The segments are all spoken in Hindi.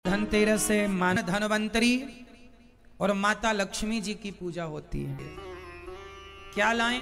धनतेरस से मान धनवंतरी और माता लक्ष्मी जी की पूजा होती है। क्या लाएं?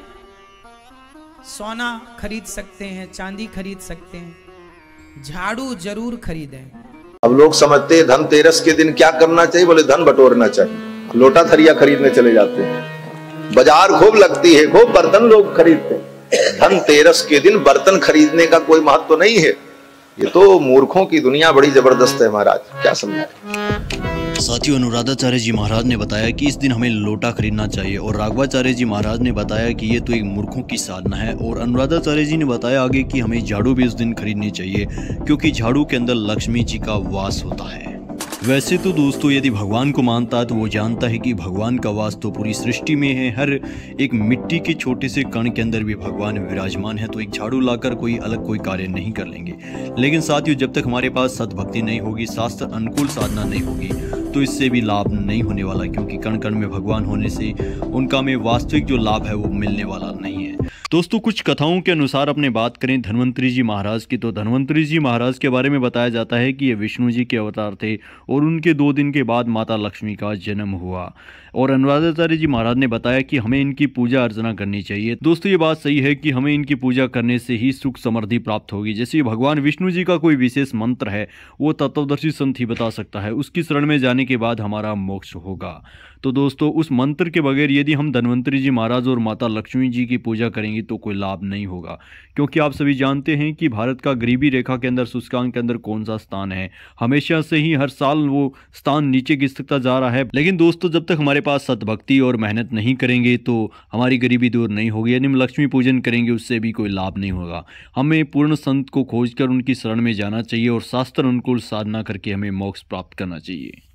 सोना खरीद सकते हैं, चांदी खरीद सकते हैं, झाड़ू जरूर खरीदें। अब लोग समझते हैं धनतेरस के दिन क्या करना चाहिए, बोले धन बटोरना चाहिए। लोटा थरिया खरीदने चले जाते हैं, बाजार खूब लगती है, खूब बर्तन लोग खरीदते हैं। धनतेरस के दिन बर्तन खरीदने का कोई महत्व तो नहीं है। ये तो मूर्खों की दुनिया बड़ी जबरदस्त है महाराज, क्या समझे। साथियों, अनुराधाचार्य जी महाराज ने बताया कि इस दिन हमें लोटा खरीदना चाहिए और राघवाचार्य जी महाराज ने बताया कि ये तो एक मूर्खों की साधना है। और अनुराधाचार्य जी ने बताया आगे कि हमें झाड़ू भी इस दिन खरीदनी चाहिए क्योंकि झाड़ू के अंदर लक्ष्मी जी का वास होता है। वैसे तो दोस्तों, यदि भगवान को मानता है तो वो जानता है कि भगवान का वास तो पूरी सृष्टि में है। हर एक मिट्टी के छोटे से कण के अंदर भी भगवान विराजमान है। तो एक झाड़ू लाकर कोई अलग कोई कार्य नहीं कर लेंगे। लेकिन साथियों, जब तक हमारे पास सद्भक्ति नहीं होगी, शास्त्र अनुकूल साधना नहीं होगी, तो इससे भी लाभ नहीं होने वाला, क्योंकि कण कण में भगवान होने से उनका में वास्तविक जो लाभ है वो मिलने वाला नहीं है। दोस्तों, कुछ कथाओं के अनुसार अपने बात करें धन्वंतरी जी महाराज की, तो धन्वंतरी जी महाराज के बारे में बताया जाता है कि ये विष्णु जी के अवतार थे और उनके 2 दिन के बाद माता लक्ष्मी का जन्म हुआ। और अनुराधाचार्य जी महाराज ने बताया कि हमें इनकी पूजा अर्चना करनी चाहिए। दोस्तों, ये बात सही है कि हमें इनकी पूजा करने से ही सुख समृद्धि प्राप्त होगी। जैसे भगवान विष्णु जी का कोई विशेष मंत्र है, वो तत्वदर्शी संत ही बता सकता है, उसकी शरण में जाने के बाद हमारा मोक्ष होगा। तो दोस्तों, उस मंत्र के बगैर यदि हम धन्वंतरी जी महाराज और माता लक्ष्मी जी की पूजा करेंगे तो कोई लाभ नहीं होगा, क्योंकि आप सभी जानते हैं कि भारत का गरीबी रेखा के अंदर, सूचकांक के अंदर कौन सा स्थान है। हमेशा से ही हर साल वो स्थान नीचे खिसकता जा रहा है। लेकिन दोस्तों, जब तक हमारे पास सद्भक्ति और मेहनत नहीं करेंगे तो हमारी गरीबी दूर नहीं होगी। यानी हम लक्ष्मी पूजन करेंगे, उससे भी कोई लाभ नहीं होगा। हमें पूर्ण संत को खोजकर उनकी शरण में जाना चाहिए और शास्त्र अनुकूल साधना करके हमें मोक्ष प्राप्त करना चाहिए।